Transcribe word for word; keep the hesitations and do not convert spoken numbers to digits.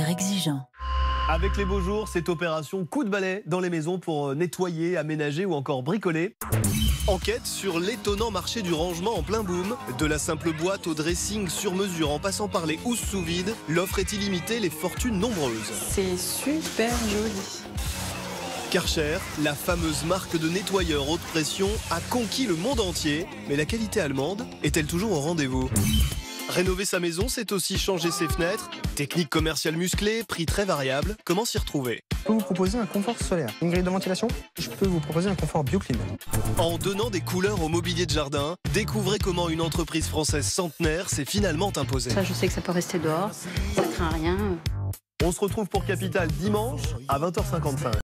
caractère exigeant. Avec les beaux jours, c'est opération coup de balai dans les maisons pour nettoyer, aménager ou encore bricoler. Enquête sur l'étonnant marché du rangement en plein boom. De la simple boîte au dressing sur mesure en passant par les housses sous vide, l'offre est illimitée, les fortunes nombreuses. C'est super joli. Karcher, la fameuse marque de nettoyeurs haute pression, a conquis le monde entier. Mais la qualité allemande est-elle toujours au rendez-vous ? Rénover sa maison, c'est aussi changer ses fenêtres. Technique commerciale musclée, prix très variable. Comment s'y retrouver ? Je peux vous proposer un confort solaire. Une grille de ventilation, je peux vous proposer un confort BioClean. En donnant des couleurs au mobilier de jardin, découvrez comment une entreprise française centenaire s'est finalement imposée. Ça, je sais que ça peut rester dehors, ça craint rien. On se retrouve pour Capital dimanche à vingt heures cinquante-cinq.